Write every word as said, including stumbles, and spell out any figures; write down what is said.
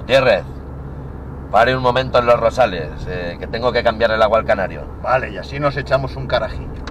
Gutiérrez, pare un momento en Los Rosales, eh, que tengo que cambiar el agua al canario. Vale, y así nos echamos un carajillo.